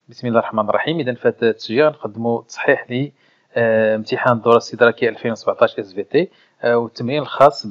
بسم الله الرحمن الرحيم. اذا في هذا التسجيل غنقدموا تصحيح ل امتحان الدوره الاستدراكيه 2017 اس في تي، والتمرين الخاص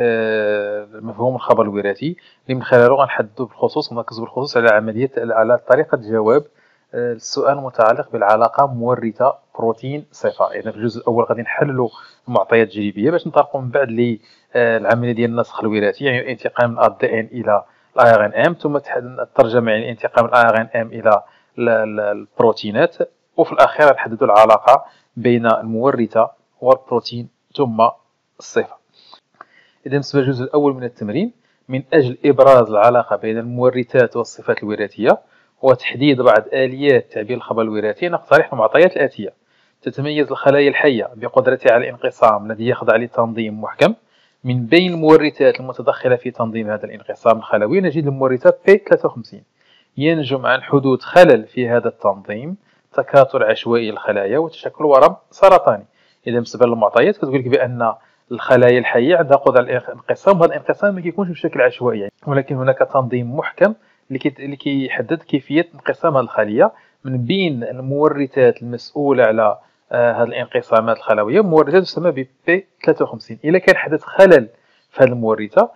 بمفهوم الخبر الوراثي اللي من خلاله غنحددوا بالخصوص ونركزوا بالخصوص على طريقه الجواب السؤال المتعلق بالعلاقه مورثه بروتين صفه. اذا في الجزء الاول غادي نحللوا المعطيات التجريبيه باش ننطلقوا من بعد للعمليه ديال النسخ الوراثي، يعني الانتقال من الدي ان الى الاي ار ان ام، ثم الترجمه يعني الانتقال من الاي ار ان ام الى البروتينات، وفي الأخير نحددوا العلاقة بين المورثة والبروتين ثم الصفة. إذا بالنسبة للجزء الأول من التمرين، من أجل إبراز العلاقة بين المورثات والصفات الوراثية وتحديد بعض آليات تعبير الخبر الوراثي، نقترح المعطيات الآتية: تتميز الخلايا الحية بقدرتها على الانقسام الذي يخضع لتنظيم محكم. من بين المورثات المتدخلة في تنظيم هذا الانقسام الخلوي نجد المورثة P53. ينجم عن حدوث خلل في هذا التنظيم تكاثر عشوائي للخلايا وتشكل ورم سرطاني. إذا بالنسبة للمعطيات كتقول لك بأن الخلايا الحية عندها قدرة على الانقسام، وهذا الانقسام ما كيكونش بشكل عشوائي يعني، ولكن هناك تنظيم محكم اللي كيحدد كيفية انقسام هذه الخلية. من بين المورثات المسؤولة على هذه الانقسامات الخلوية مورثات تسمى ب P53. إذا كان حدث خلل في هذه المورثة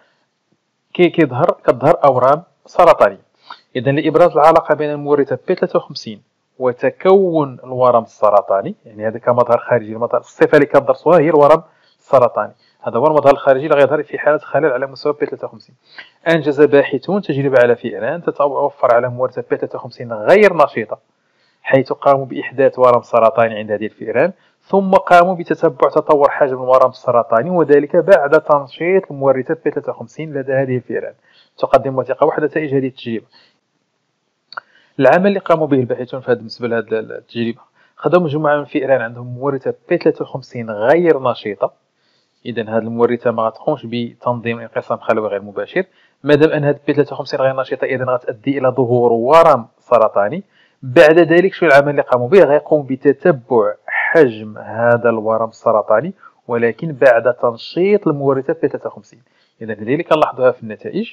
كتظهر أورام سرطانية. إذا لإبراز العلاقة بين المورثة P53 وتكون الورم السرطاني، يعني هذا كمظهر خارجي، المظهر الصفة اللي كندرسوها هي الورم السرطاني، هذا هو المظهر الخارجي اللي غيظهر في حالة خلل على مستوى P53. أنجز باحثون تجربة على فئران تتوفر على مورثة P53 غير نشيطة، حيث قاموا بإحداث ورم سرطاني عند هذه الفئران، ثم قاموا بتتبع تطور حجم الورم السرطاني، وذلك بعد تنشيط المورثة P53 لدى هذه الفئران. تقدم وثيقة واحدة نتائج هذه التجربة. العمل اللي قاموا به الباحثون في هذا بالنسبه لهذه التجربه، خدموا مجموعه من الفئران عندهم مورثه P53 غير نشيطه. اذا هذه المورثه ما غتقومش بتنظيم انقسام خلوي غير مباشر. ما دام ان هذه P53 غير نشيطه اذا غتؤدي الى ظهور ورم سرطاني. بعد ذلك شو العمل اللي قاموا به؟ غيقوم بتتبع حجم هذا الورم السرطاني ولكن بعد تنشيط المورثه P53. اذا لذلك نلاحظوها في النتائج.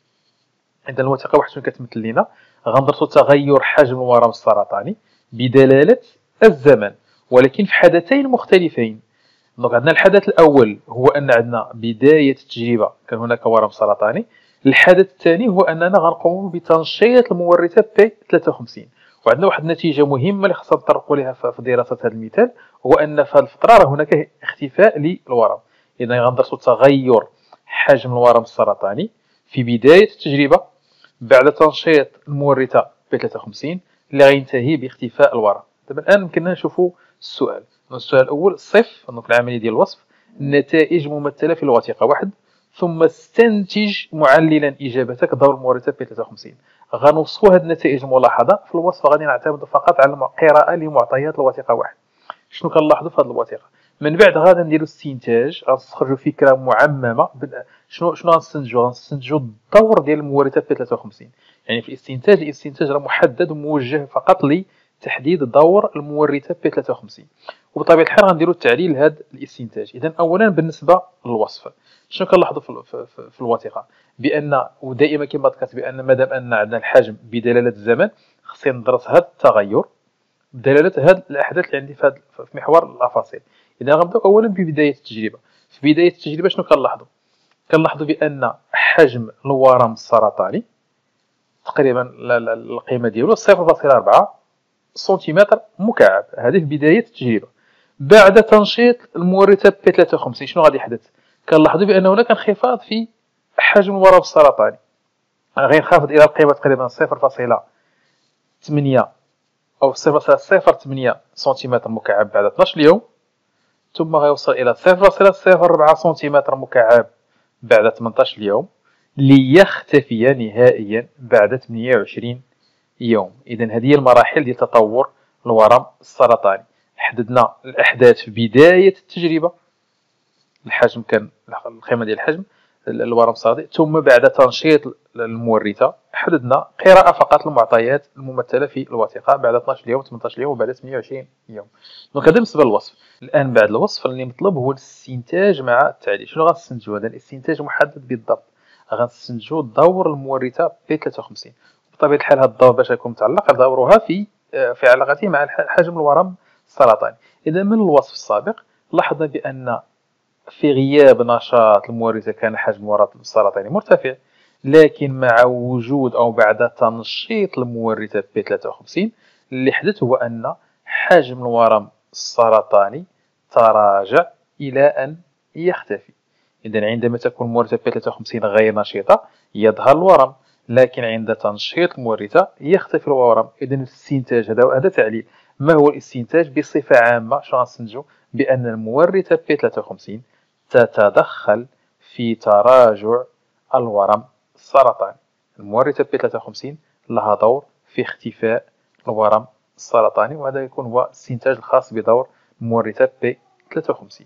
إذا الوثيقة واحد شنو كتمثل لنا؟ غندرسو تغير حجم الورم السرطاني بدلالة الزمن، ولكن في حدثين مختلفين. دونك عندنا الحدث الأول هو أن عندنا بداية التجربة كان هناك ورم سرطاني. الحدث الثاني هو أننا غنقوم بتنشيط المورثة P53. وعندنا واحد النتيجة مهمة اللي خصنا نطرقوا لها في دراسة هذا المثال، هو أن في هذه الفترة هناك اختفاء للورم. إذا غندرسو تغير حجم الورم السرطاني في بداية التجربة بعد تنشيط المورثة P53 اللي غينتهي باختفاء الورم. دابا الآن يمكننا نشوفوا السؤال الأول: صف في العملية ديال الوصف النتائج ممثلة في الوثيقة واحد، ثم استنتج معللا إجابتك دور المورثة P53. غنوصفوا هذه النتائج الملاحظة في الوصف، غادي نعتمد فقط على قراءة لمعطيات الوثيقة واحد. شنو كنلاحظوا في هذه الوثيقة؟ من بعد غادي نديروا استنتاج، غنستخرجوا فكرة معممة. شنو غنستنتجوا الدور ديال المورثة P53. يعني في الاستنتاج راه محدد وموجه فقط لتحديد دور المورثة P53، وبطبيعة الحال غنديروا التعليل لهذا الاستنتاج. إذا أولا بالنسبة للوصف شنو كنلاحظوا في الوثيقة؟ بأن ودائما كما ذكرت بأن مادام أن عندنا الحجم بدلالة الزمن خصني ندرس هذا التغير بدلالة هذه الأحداث اللي عندي في محور الأفاصيل. إذا غنبداو أولا ببداية التجربة. في بداية التجربة شنو كنلاحظوا بأن حجم الورم السرطاني تقريبا القيمة ديالو 0.4 سنتيمتر مكعب. هذه في بداية التجربة. بعد تنشيط المورثة P53 شنو غادي يحدث؟ كنلاحظوا بأن هناك انخفاض في حجم الورم السرطاني، غينخفض إلى القيمة تقريبا 0.8 أو 0.08 سنتيمتر مكعب بعد 12 يوم، ثم غيوصل إلى 0.04 سنتيمتر مكعب بعد 18 يوم، ليختفي نهائيا بعد 28 يوم. إذا هذه هي المراحل ديال تطور الورم السرطاني. حددنا الأحداث في بداية التجربة، الحجم كان القيمة ديال الحجم الورم السرطاني، ثم بعد تنشيط المورثة حددنا قراءة فقط المعطيات الممثلة في الوثيقة بعد 12 يوم 18 يوم وبعد 28 يوم. دونك هذا بالنسبة للوصف. الآن بعد الوصف اللي مطلوب هو الاستنتاج مع التعليل. شنو غنستنتجوا؟ هذا الاستنتاج محدد بالضبط، غنستنتجوا دور المورثة P53. بطبيعة الحال هذا الدور باش يكون متعلق ندوروها في في علاقته مع حجم الورم السرطاني. إذا من الوصف السابق لاحظنا بأن في غياب نشاط المورثة كان حجم الورم السرطاني مرتفع، لكن مع وجود أو بعد تنشيط المورثة P53 اللي حدث هو أن حجم الورم السرطاني تراجع إلى أن يختفي. إذا عندما تكون المورثة P53 غير نشيطة يظهر الورم، لكن عند تنشيط المورثة يختفي الورم. إذا الاستنتاج هذا تعليل. ما هو الاستنتاج بصفة عامة؟ شنو غنستنتجو؟ بأن المورثة P53 تتدخل في تراجع الورم السرطاني. المورثة P53 لها دور في اختفاء الورم السرطاني، وهذا يكون هو الاستنتاج الخاص بدور المورثة P53.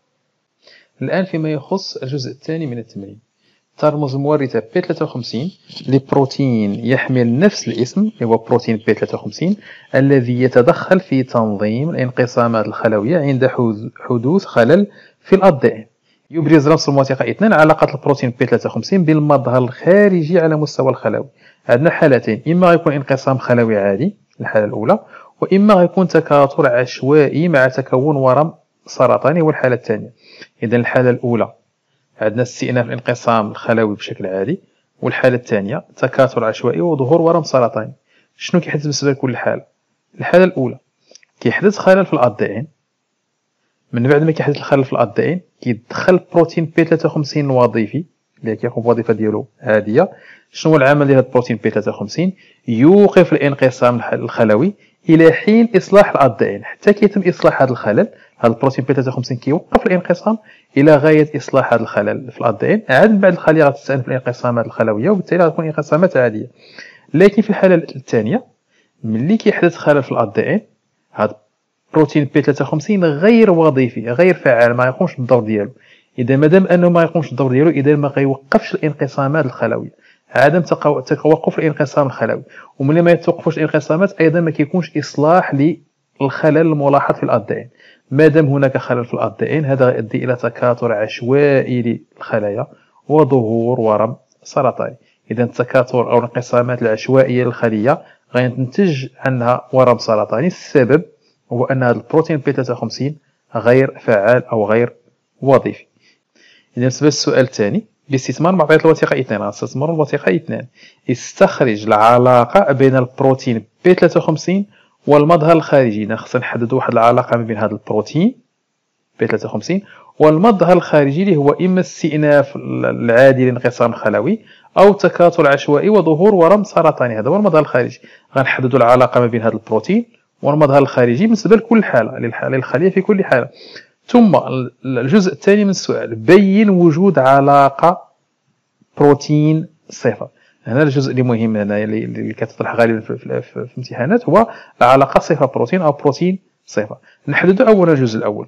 الآن فيما يخص الجزء الثاني من التمرين، ترمز المورثة P53 لبروتين يحمل نفس الاسم اللي هو بروتين P53 الذي يتدخل في تنظيم الانقسامات الخلوية عند حدوث خلل في الADN. يبرز رمز الوثيقة 2 علاقة البروتين P53 بالمظهر الخارجي على مستوى الخلوي. عندنا حالتين، إما غيكون انقسام خلوي عادي الحالة الأولى، وإما غيكون تكاثر عشوائي مع تكون ورم سرطاني هو الحالة الثانية. إذا الحالة الأولى عندنا استئناف الانقسام الخلوي بشكل عادي، والحالة الثانية تكاثر عشوائي وظهور ورم سرطاني. شنو كيحدث بالنسبة لكل حالة؟ الحالة الأولى كيحدث خلل في الADN، من بعد ما كيحدث الخلل في الADN كيدخل بروتين P53 الوظيفي اللي كيقوم بوظيفة ديالو عادية. شنو هو العمل ديال هذا البروتين P53؟ يوقف الانقسام الخلوي إلى حين إصلاح الADN. حتى كيتم إصلاح هذا الخلل، هذا البروتين P53 كيوقف الانقسام إلى غاية إصلاح هذا الخلل في الADN. عاد من بعد الخلية غتستأنف الانقسامات الخلوية، وبالتالي غتكون انقسامات عادية. لكن في الحالة الثانية ملي كيحدث خلل في الADN، هذا بروتين P53 غير وظيفي غير فعال، ما يقومش بالدور ديالو. إذا مادام أنه ما يقومش بالدور ديالو، إذا ما غيوقفش الانقسامات الخلوية. عدم توقف الانقسام الخلوي، وملي ما يتوقفوش الانقسامات أيضا ما كيكونش إصلاح للخلل الملاحظ في الADN. مادام هناك خلل في الADN هذا يؤدي إلى تكاثر عشوائي للخلايا وظهور ورم سرطاني. إذا التكاثر أو الانقسامات العشوائية للخلية غينتج عنها ورم سرطاني. السبب هو أن هذا البروتين P53 غير فعال أو غير وظيفي. إذا بالنسبة للسؤال الثاني، باستثمار معطيات الوثيقة 2 غنستثمر الوثيقة 2 استخرج العلاقة بين البروتين P53 والمظهر الخارجي. خصنا نحددوا واحد العلاقة ما بين هذا البروتين P53 والمظهر الخارجي اللي هو إما استئناف العادي للانقسام الخلوي أو تكاثر عشوائي وظهور ورم سرطاني. هذا هو المظهر الخارجي. غنحددوا العلاقة ما بين هذا البروتين والمظهر الخارجي بالنسبة لكل حالة، للخلية في كل حالة. ثم الجزء الثاني من السؤال، بين وجود علاقة بروتين صفة. هنا الجزء اللي مهم هنا اللي كتطرح غالبا في الامتحانات هو العلاقة صفة بروتين أو بروتين صفة. نحدد أولا الجزء الأول،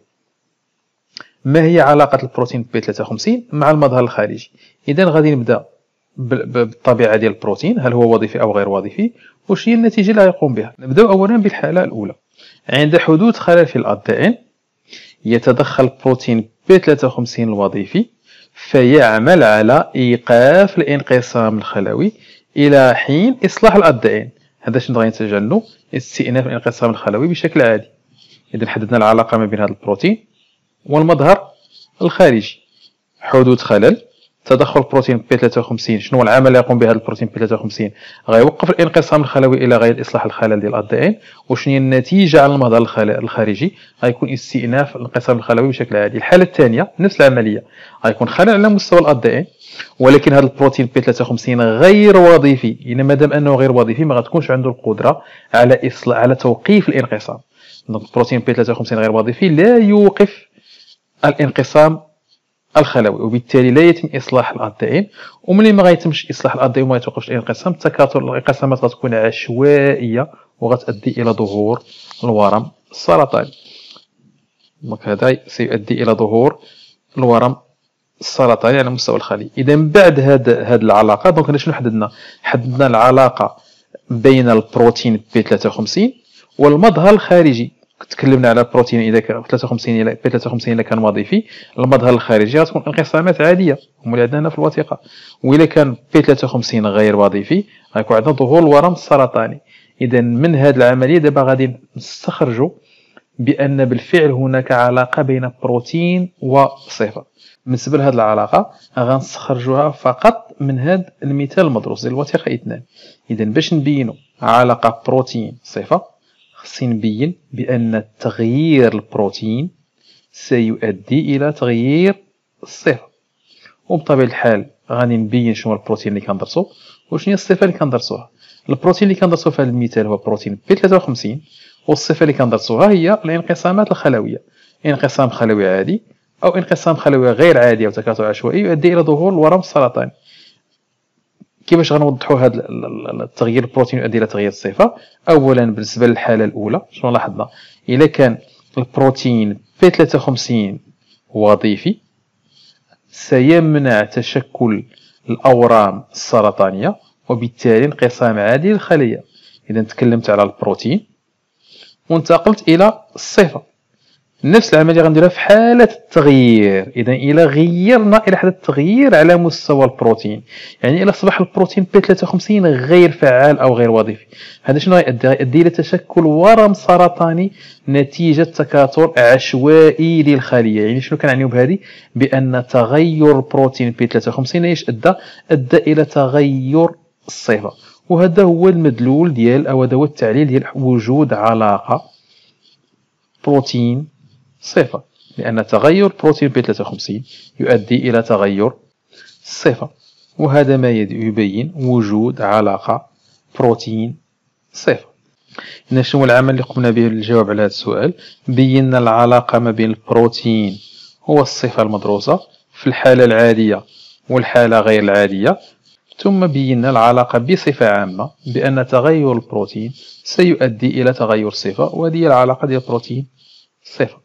ما هي علاقة البروتين P53 مع المظهر الخارجي؟ إذا غادي نبدأ بالطبيعة ديال البروتين، هل هو وظيفي أو غير وظيفي، واش هي النتيجة اللي غيقوم بها. نبدأ أولا بالحالة الأولى، عند حدوث خلل في الADN يتدخل بروتين P53 الوظيفي فيعمل على إيقاف الانقسام الخلوي إلى حين إصلاح الADN. هذا شنو غينتج عنه؟ استئناف الانقسام الخلوي بشكل عادي. إذا حددنا العلاقة ما بين هذا البروتين والمظهر الخارجي. حدوث خلل، تدخل بروتين P53. شنو هو العمل اللي يقوم به هذا البروتين P53؟ غيوقف الانقسام الخلوي الى غايه اصلاح الخلل ديال الADN. وشنو هي النتيجه على المظهر الخارجي؟ غيكون استئناف الانقسام الخلوي بشكل عادي. الحاله الثانيه نفس العمليه، غيكون خلل على مستوى الADN، ولكن هذا البروتين P53 غير وظيفي. إذا مادام انه غير وظيفي ما غتكونش عنده القدره على توقيف الانقسام. البروتين P53 غير وظيفي لا يوقف الانقسام الخلوي، وبالتالي لا يتم إصلاح الADN. وملي ما غيتمش إصلاح الADN وما يتوقفش الانقسام، تكاثر الانقسامات غتكون عشوائية وغتؤدي إلى ظهور الورم السرطاني. دونك هذا سيؤدي إلى ظهور الورم السرطاني على مستوى الخلية. إذا بعد هذه العلاقة، دونك شنو حددنا؟ حددنا العلاقة بين البروتين P53 والمظهر الخارجي. تكلمنا على البروتين اذا كان P53 اذا كان وظيفي، المظهر الخارجي غتكون انقسامات عاديه هما اللي عندنا هنا في الوثيقه. واذا كان P53 غير وظيفي غيكون عندنا ظهور الورم السرطاني. إذا من هذه العملية دابا غادي نستخرجوا بأن بالفعل هناك علاقة بين بروتين وصفة. بالنسبة لهذه العلاقة غنستخرجوها فقط من هذا المثال المدروس ديال الوثيقة 2. إذا باش نبينوا علاقة بروتين صفة خصني نبين بأن تغيير البروتين سيؤدي إلى تغيير الصفة، وبطبيعة الحال غادي نبين شنو هو البروتين اللي كندرسو وشنو هي الصفة اللي كندرسوها. البروتين اللي كندرسو في هذا المثال هو بروتين B53، والصفة اللي كندرسوها هي الانقسامات الخلوية، انقسام خلوي عادي أو انقسام خلوي غير عادي أو تكاثر عشوائي يؤدي إلى ظهور الورم السرطاني. كيفاش غنوضحوا هذا التغيير البروتين يؤدي إلى تغيير الصفة؟ أولا بالنسبة للحالة الأولى شنو لاحظنا؟ إذا كان البروتين B53 وظيفي سيمنع تشكل الأورام السرطانية وبالتالي انقسام عادي للخلية. إذا تكلمت على البروتين وانتقلت إلى الصفة، نفس العملية غنديرها في حالة التغيير. إذا إلا غيرنا إلى حدث التغيير على مستوى البروتين، يعني إلا أصبح البروتين B53 غير فعال أو غير وظيفي، هذا شنو غيؤدي؟ غيؤدي إلى تشكل ورم سرطاني نتيجة تكاثر عشوائي للخلية. يعني شنو كنعنيو بهذه؟ بأن تغير البروتين B53 ايش أدى إلى تغير الصفة. وهذا هو المدلول ديال أو هذا هو التعليل ديال وجود علاقة بروتين صفة، لأن تغير بروتين B53 يؤدي إلى تغير الصفة، وهذا ما يبين وجود علاقة بروتين صفة. إذن شنو العمل اللي قمنا به للجواب على هذا السؤال؟ بينا العلاقة ما بين البروتين هو الصفة المدروسة في الحالة العادية والحالة غير العادية، ثم بينا العلاقة بصفة عامة بأن تغير البروتين سيؤدي إلى تغير الصفة، وهذه العلاقة ديال البروتين صفة.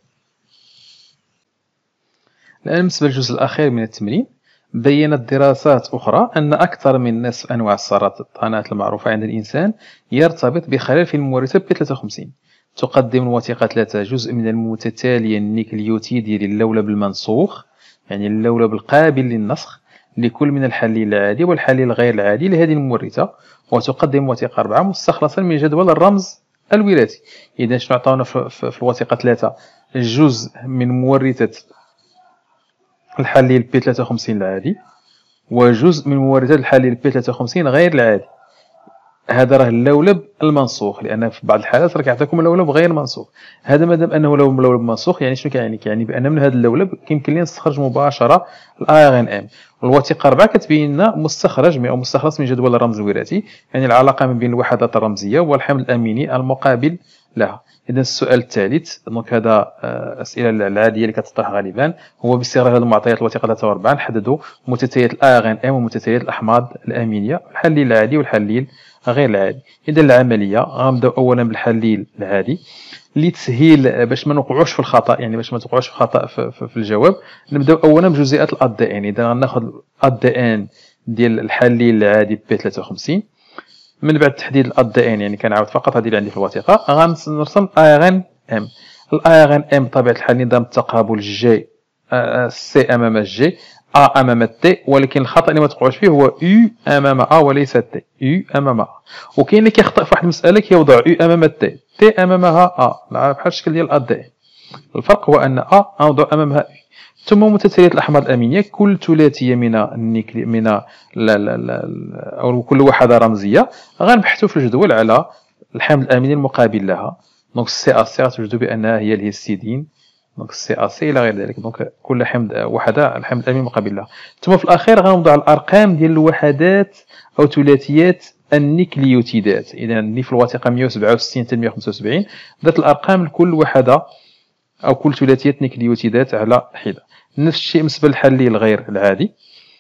الآن بالنسبة للجزء الأخير من التمرين، بينت دراسات أخرى أن أكثر من نصف أنواع السرطانات المعروفة عند الإنسان يرتبط بخلل في المورثة B53. تقدم الوثيقة 3 جزء من المتتالية النيكليوتيدي للولب المنسوخ، يعني اللولب القابل للنسخ، لكل من الحليل العادي والحليل الغير العادي لهذه المورثة. وتقدم الوثيقة 4 مستخلصا من جدول الرمز الوراثي. إذا شنو عطاونا في الوثيقة 3؟ جزء من مورثة الحليل B53 العادي وجزء من مورثة الحليل B53 غير العادي. هذا راه اللولب المنسوخ، لأن في بعض الحالات راه كيعطيكم اللولب غير منسوخ. هذا مادام أنه لولب منسوخ يعني شنو كيعني؟ كيعني بأن من هذا اللولب يمكن لنا نستخرج مباشرة الARNM. والوثيقة 4 كتبين لنا مستخرج أو مستخلص من جدول الرمز الوراثي، يعني العلاقة ما بين الوحدات الرمزية والحمل الأميني المقابل لها. إذا السؤال الثالث، دونك هذا الأسئلة العادية اللي كتطرح غالبا، هو باستغلال هذه المعطيات الوثيقة 3 و4 نحددوا متتاليات الARNM ومتتاليات الأحماض الأمينية، الحليل العادي والحليل غير العادي. إذا العملية غنبداو أولا بالحليل العادي لتسهيل باش ما نوقعوش في الخطأ، يعني باش ما توقعوش في الخطأ في الجواب. نبداو أولا بجزيئات الADN. إذا غناخذ الADN ديال الحليل العادي B53. من بعد تحديد الADN، يعني كنعاود فقط هذه اللي عندي في الوثيقة، غنرسم ARNM. الARNM بطبيعة الحال نظام التقابل جي سي أمام جي A أمام تي، ولكن الخطأ اللي ما تقعوش فيه هو U أمام A وليس تي، U أمام A. وكاين اللي كيخطأ في واحد المسألة كيوضع U أمام تي، تي أمامها A، بحال الشكل ديال ADN. الفرق هو أن A غنوضع أمامها U. ثم متتاليات الأحماض الأمينية، كل ثلاثية من أو كل وحدة رمزية غنبحثوا في الجدول على الحمل الأميني المقابل لها. دونك السي أ سي غتوجدوا بأنها هي الهيستidine، دونك السي أ سي إلى غير ذلك. دونك كل وحدة الحمل الأميني المقابل لها. ثم في الأخير غنوضع الأرقام ديال الوحدات أو ثلاثيات النيكليوتيدات. إذا اللي في الوثيقة 167 حتى 175 ذات الأرقام لكل وحدة أو كل ثلاثيات نيكليوتيدات على حدة. نفس الشيء بالنسبة للحليل الغير العادي،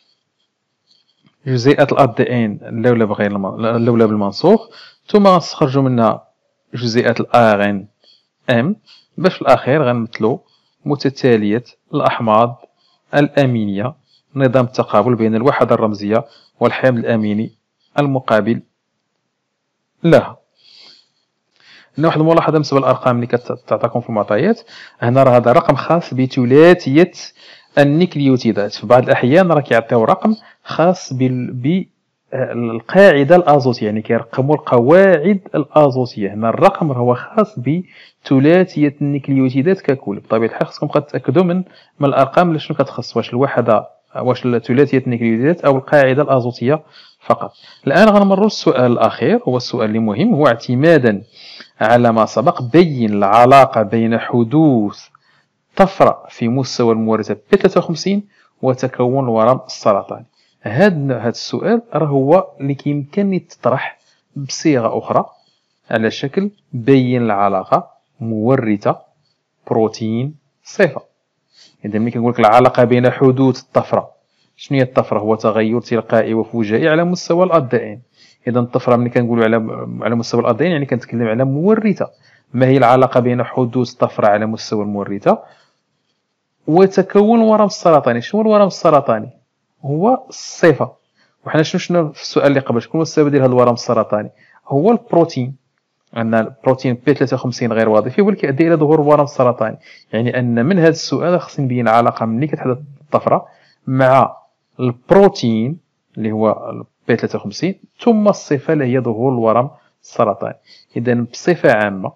جزيئات الADN اللولب المنسوخ، ثم غنستخرجوا منها جزيئات الARNM، باش في الأخير غنمثلوا متتالية الأحماض الأمينية، نظام التقابل بين الوحدة الرمزية والحمل الأميني المقابل لها. هنا واحد الملاحظة بالنسبة للأرقام اللي كتعطاكم في المعطيات. هنا راه هذا رقم خاص بثلاثية النيكليوتيدات. في بعض الأحيان راه كيعطيو رقم خاص القاعده الازوتيه، يعني كيرقموا القواعد الازوتيه. هنا الرقم هو خاص بثلاثيه النيكليوتيدات ككل. بطبيعه الحال خصكم تاكدوا من الارقام اللي شنو كتخص، واش الوحده، واش ثلاثيه النيكليوتيدات او القاعده الازوتيه فقط. الان غنمروا للسؤال الاخير، هو السؤال اللي مهم، هو اعتمادا على ما سبق بين العلاقه بين حدوث طفره في مستوى المورثه ب53 وتكون الورم السرطاني. هذا السؤال راه هو اللي كيمكن يتطرح بصيغه اخرى على شكل بين العلاقه مورثه بروتين صفه. اذا ملي كنقول لك العلاقه بين حدوث الطفره، شنو هي الطفره؟ هو تغير تلقائي وفجائي على مستوى الادين. اذا الطفره ملي كنقولوا على مستوى الادين يعني كنتكلم على مورثه. ما هي العلاقه بين حدوث طفره على مستوى المورثه وتكون الورم السرطاني؟ شنو هو الورم السرطاني؟ هو الصفه. وحنا شنو في السؤال اللي قبل، شكون هو السبب ديال هذا الورم السرطاني؟ هو البروتين. ان البروتين بي 53 غير وظيفي هو اللي كيؤدي الى ظهور الورم السرطاني. يعني ان من هذا السؤال خصني نبين علاقه ملي كتحدث الطفره مع البروتين اللي هو بي 53 ثم الصفه اللي هي ظهور الورم السرطاني. اذا بصفه عامه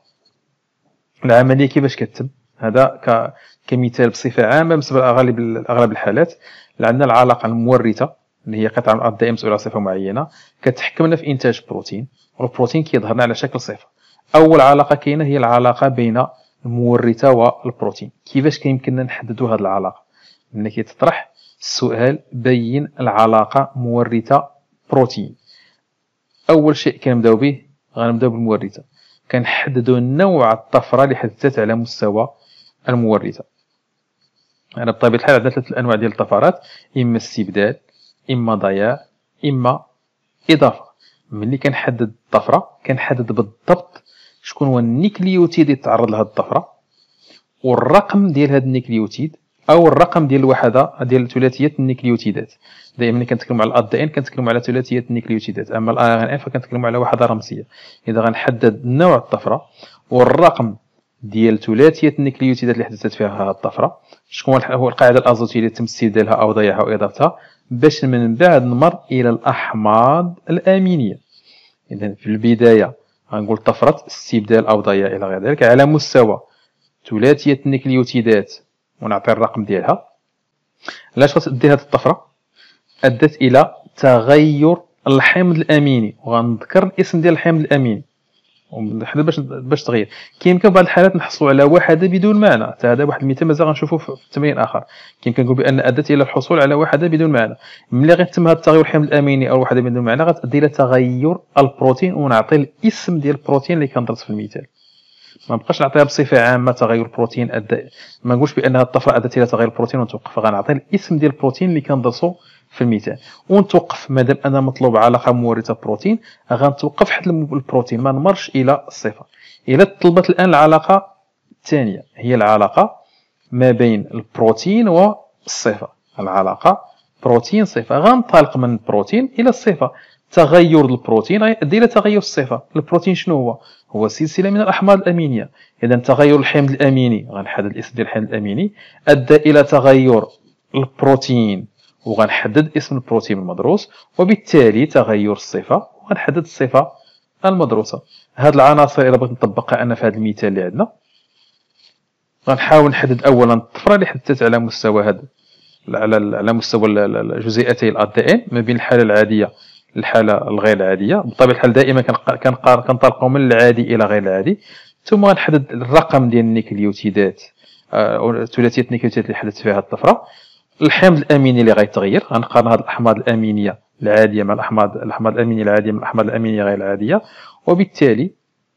العمليه كيفاش كتتم؟ هذا كمثال بصفه عامه بالنسبه لاغلب الحالات. عندنا العلاقه المورثه اللي هي قطعه من الدائم مسؤوله على صفه معينه كتحكم لنا في انتاج بروتين، والبروتين كيظهر لنا على شكل صفه. اول علاقه كاينه هي العلاقه بين المورثه والبروتين. كيفاش كيمكننا نحددوا هذه العلاقه؟ ملي كيتطرح السؤال بين العلاقه مورثه بروتين، اول شيء كنبداو به غنبداو بالمورثه. كنحددوا نوع الطفره اللي حدثت على مستوى المورثه. انا بطبيعه الحال عندنا ثلاث انواع ديال الطفرات، اما استبدال، اما ضياع، اما اضافه. ملي كنحدد الطفره كنحدد بالضبط شكون هو النيكليوتيد اللي تعرض لهذه الطفره والرقم ديال هذا النيكليوتيد او الرقم ديال الوحده ديال ثلاثيه النيكليوتيدات. دائما ملي كنتكلموا على الاد ان كنتكلموا على ثلاثيه النيكليوتيدات، اما الار ان اف فكنتكلموا على وحده رمزيه. اذا غنحدد نوع الطفره والرقم ديال ثلاثيه النيكليوتيدات اللي حدثت فيها هذه الطفره، شكون هو القاعده الازوتيه اللي تم استبدالها او ضياعها او اضافتها، باش من بعد نمر الى الاحماض الامينيه. اذا في البدايه غنقول طفره استبدال او ضياع الى غير ذلك على مستوى ثلاثيه النيكليوتيدات ونعطي الرقم ديالها. علاش غتؤدي هذه الطفره؟ ادت الى تغير الحمض الاميني، وغنذكر الاسم ديال الحمض الاميني حنا باش تغير. كيمكن بعض الحالات نحصلوا على وحده بدون معنى، حتى هذا واحد المثال مازال غنشوفوه في التمرين اخر. كيمكن نقول بان ادت الى الحصول على وحده بدون معنى. ملي غيتم هذا التغير الحمض الاميني او وحده بدون معنى غتؤدي الى تغير البروتين، ونعطي الاسم ديال البروتين اللي كندرس في المثال. ما بقاش نعطيها بصفه عامه تغير البروتين ما نقولش بان هذه الطفره ادت الى تغير البروتين ونتوقف. غنعطي الاسم ديال البروتين اللي كندرسو في المثال ونتوقف. مادام انا مطلوب علاقه مورثه بروتين غنتوقف حتى البروتين ما نمرش الى الصفه. الى طلبت الان العلاقه الثانيه هي العلاقه ما بين البروتين والصفه. العلاقه بروتين صفه، غنطلق من البروتين الى الصفه. تغير البروتين غيؤدي الى تغير الصفه. البروتين شنو هو سلسله من الاحماض الامينيه. اذا تغير الحمض الاميني غنحدد الاسم ديال الحمض الاميني، ادى الى تغير البروتين وغنحدد اسم البروتين المدروس، وبالتالي تغير الصفه وغنحدد الصفه المدروسه. هاد العناصر الا بغيت نطبقها انا في هذا المثال اللي عندنا، غنحاول نحدد اولا الطفره اللي حدثت على مستوى هذا على مستوى جزيئتي الاد ان ما بين الحاله العاديه للحاله الغير العاديه. بطبيعه الحال دائما كنطلقوا من العادي الى غير العادي. ثم غنحدد الرقم ديال النيكليوتيدات او ثلاثيه النيكليوتيدات اللي حدثت فيها الطفره. الحمض الاميني اللي غيتغير غنقارن هذه الاحماض الامينيه العاديه مع الاحماض الامينيه العاديه مع الاحماض الامينيه غير العاديه، وبالتالي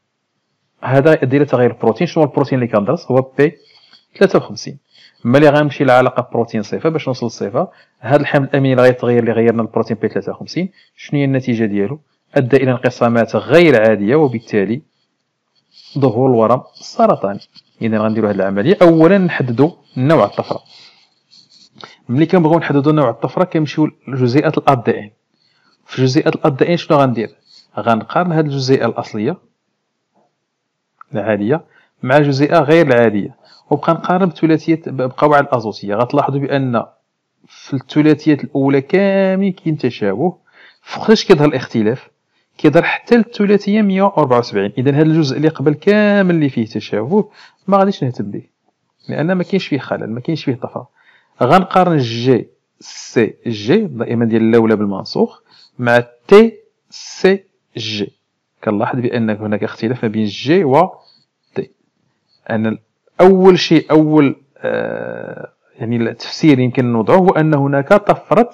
هذا يؤدي الى تغير البروتين. شنو هو البروتين اللي كندرس؟ هو بي 53. ملي غنمشي لعلاقه بروتين صفه باش نوصل للصفه، هذا الحمض الاميني اللي غيتغير اللي غيرنا البروتين بي 53 شنو هي النتيجه ديالو؟ ادى الى انقسامات غير عاديه وبالتالي ظهور الورم السرطاني. اذا غنديروا هذه العمليه. اولا نحددوا نوع الطفره. ملي كنبغيو نحددوا نوع الطفره كنمشيو لجزيئات الاد ان. في جزيئات الاد ان شنو غندير؟ غنقارن هذه الجزيئه الاصليه العاديه مع جزيئه غير العاديه، وبقى نقارن بثلاثيه بقواعد الازوتيه. غتلاحظوا بان في الثلاثيات الاولى كاملين كاين تشابه، فوقاش كيظهر الاختلاف؟ كيظهر حتى الثلاثيه 174. اذا هذا الجزء اللي قبل كامل اللي فيه تشابه ما غاديش نهتم به، لان ما كاينش فيه خلل، ما كاينش فيه طفره. غنقارن جي سي جي دائما ديال الاولى بالمنسوخ مع تي سي جي. كنلاحظ بان هناك اختلاف ما بين جي و تي. ان اول شيء يعني التفسير يمكن نوضعه هو ان هناك طفره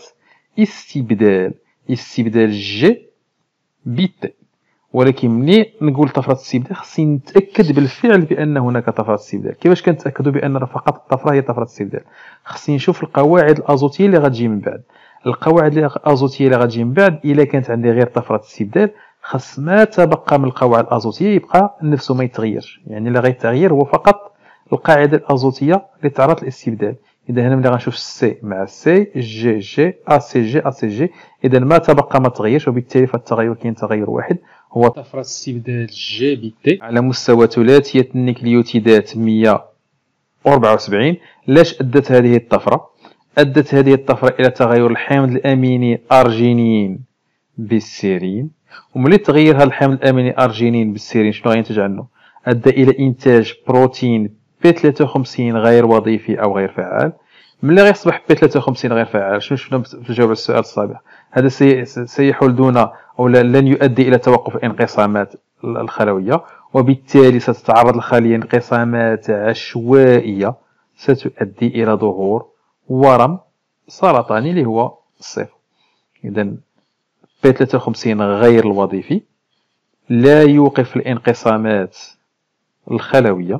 استبدال جي بتي. ولكن ملي نقول طفره استبدال خصني نتاكد بالفعل بان هناك طفره استبدال. كيفاش كنتاكدوا بان فقط الطفره هي طفره استبدال؟ خصني نشوف القواعد الازوتيه اللي غتجي من بعد. القواعد الازوتيه اللي غتجي من بعد الا كانت عندي غير طفره استبدال خاص ما تبقى من القواعد الازوتيه يبقى نفسه ما يتغيرش. يعني اللي غيتغير هو فقط القاعده الازوتيه اللي تعرض للاستبدال. اذا هنا ملي غنشوف سي مع سي جي جي ا سي جي ا سي جي، اذا ما تبقى ما تغيرش، وبالتالي فالتغير كاين تغير واحد هو طفره استبدال جي بي تي على مستوى ثلاثيه النيكليوتيدات 174. لاش ادت هذه الطفره؟ ادت هذه الطفره الى تغير الحمض الاميني ارجينين بالسيرين. وملي تغير هذا الحمض الاميني ارجينين بالسيرين شنو غينتج عنه؟ ادى الى انتاج بروتين بي 53 غير وظيفي او غير فعال. ملي غيصبح بي 53 غير فعال شنو شفنا في الجواب على السؤال السابق؟ هذا سيحول دون او لن يؤدي الى توقف الانقسامات الخلويه، وبالتالي ستتعرض الخليه لانقسامات عشوائيه ستؤدي الى ظهور ورم سرطاني اللي هو الصفر. اذا بي 53 غير الوظيفي لا يوقف الانقسامات الخلويه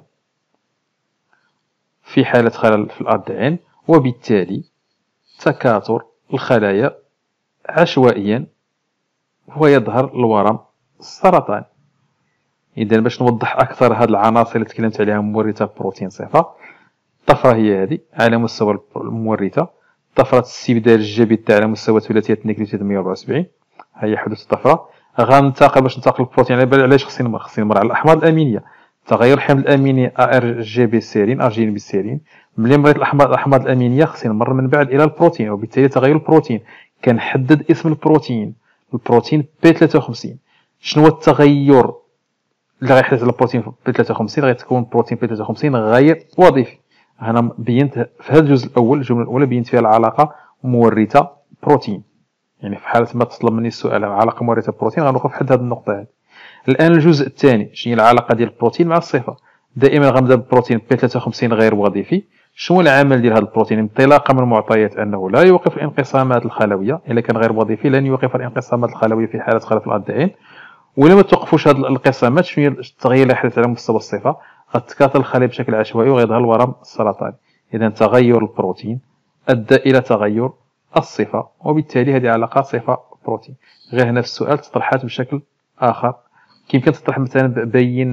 في حالة خلل في الأدعان، وبالتالي تكاثر الخلايا عشوائيا ويظهر الورم السرطاني. إذا باش نوضح أكثر هذه العناصر اللي تكلمت عليها مورثة بروتين صفة، الطفرة هي هذه على مستوى المورثة، طفرة استبدال الجبت على مستوى ثلاثية النيكليوتيد 174 هي حدوث الطفرة. غننتقل باش ننتقل البروتين علاش خصني نمر على الأحماض الأمينية. تغير الحمض الاميني ار جي بي سيرين ارجين بالسيرين. ملي مريت الاحماض الامينيه خصني نمر من بعد الى البروتين، وبالتالي تغير البروتين كنحدد اسم البروتين بي 53. شنو هو التغير اللي غيحدث على البروتين بي 53؟ غيتكون بروتين بي 53 غير وظيفي. هنا بينت في هذا الجزء الاول الجمله الاولى بينت فيها العلاقه مورثه بروتين. يعني في حاله ما تطلب مني السؤال عن علاقه مورثه بروتين غنوقف حد هذه النقطه هذه. الان الجزء الثاني شنو هي العلاقه ديال البروتين مع الصفه؟ دائما غنبدا بالبروتين بي 53 غير وظيفي. شنو العمل ديال هذا البروتين؟ انطلاقا من المعطيات انه لا يوقف الانقسامات الخلويه، الا كان غير وظيفي لن يوقف الانقسامات الخلويه في حاله خلل في الادعان. ولما توقفوش هذه الانقسامات شنو هي التغيير اللي يحدث على مستوى الصفه؟ غتتكاثر الخلايا بشكل عشوائي وغيظهر الورم السرطاني. اذا تغير البروتين ادى الى تغير الصفه، وبالتالي هذه علاقه صفه بروتين. غير هنا في السؤال تطرحات بشكل اخر، كيمكن تطرح مثلا بين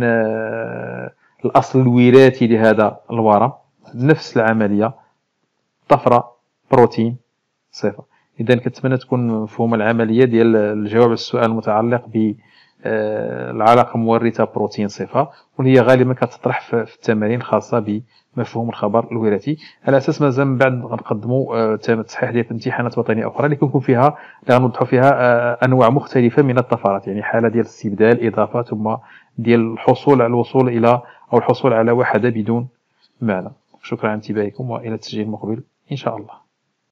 الاصل الوراثي لهذا الورم، نفس العمليه طفره بروتين صفه. اذا كنتمنى تكون مفهومه العمليه ديال الجواب على السؤال المتعلق ب العلاقه مورثه بروتين صفه، واللي هي غالبا كتطرح في التمارين الخاصه بمفهوم الخبر الوراثي. على اساس مازال من بعد غنقدموا تصحيح ديال امتحانات وطنيه اخرى اللي كيكون فيها اللي غنوضحوا فيها انواع مختلفه من الطفرات، يعني حاله ديال الاستبدال، اضافه، ثم ديال الوصول الى او الحصول على وحده بدون معنى. شكرا على انتباهكم والى التسجيل المقبل ان شاء الله.